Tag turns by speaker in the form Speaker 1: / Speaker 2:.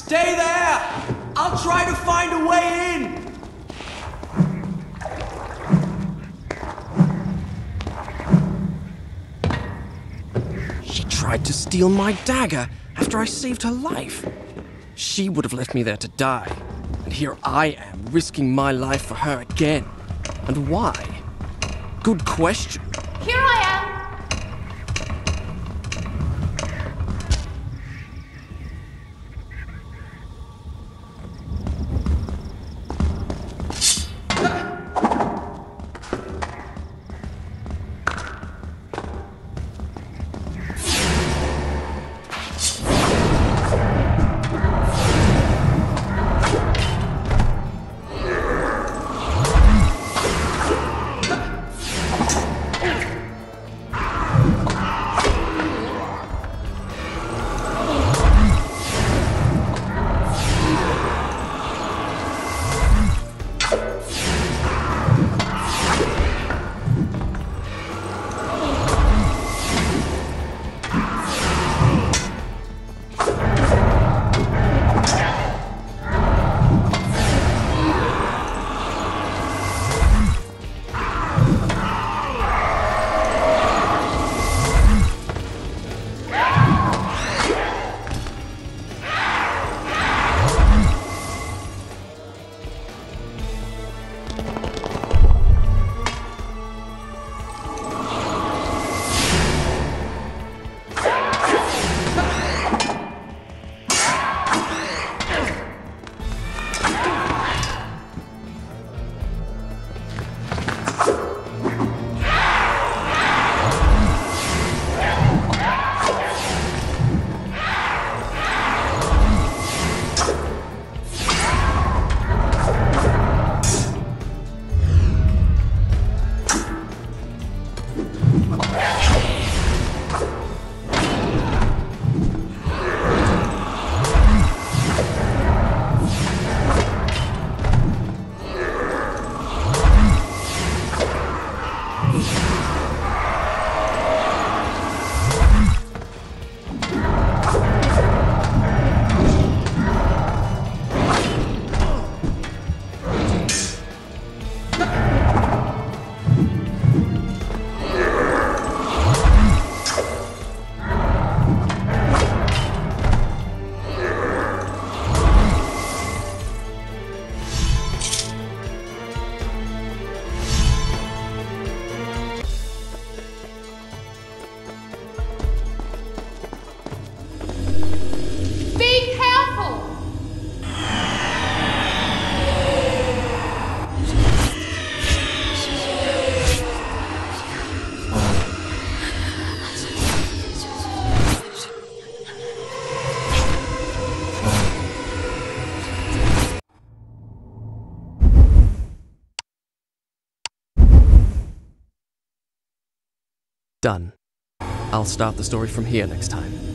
Speaker 1: Stay there! I'll try to find a way in!
Speaker 2: She tried to steal my dagger after I saved her life. She would have left me there to die. And here I am, risking my life for her again. And why? Good question.
Speaker 3: Here I am!
Speaker 2: Done. I'll start the story from here next time.